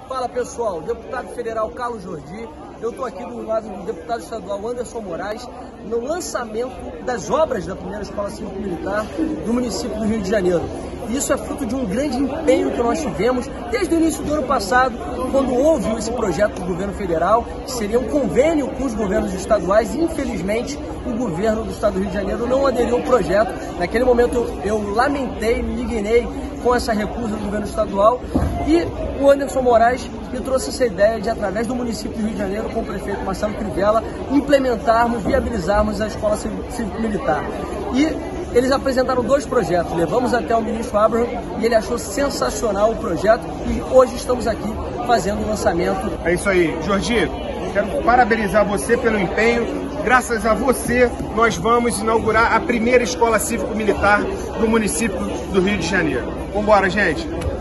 Fala pessoal, deputado federal Carlos Jordi, eu estou aqui do lado do deputado estadual Anderson Moraes no lançamento das obras da primeira Escola Cívico-Militar do município do Rio de Janeiro. E isso é fruto de um grande empenho que nós tivemos desde o início do ano passado, quando houve esse projeto do governo federal, que seria um convênio com os governos estaduais. Infelizmente, o governo do estado do Rio de Janeiro não aderiu ao projeto. Naquele momento eu lamentei, me indignei com essa recusa do governo estadual, e o Anderson Moraes me trouxe essa ideia de, através do município do Rio de Janeiro, com o prefeito Marcelo Crivella, implementarmos, viabilizarmos a Escola Cívico-Militar. E eles apresentaram dois projetos, levamos até o ministro Abraham e ele achou sensacional o projeto e hoje estamos aqui fazendo o lançamento. É isso aí, Jordi, quero parabenizar você pelo empenho. Graças a você, nós vamos inaugurar a primeira Escola Cívico-Militar do município do Rio de Janeiro. Vambora, gente!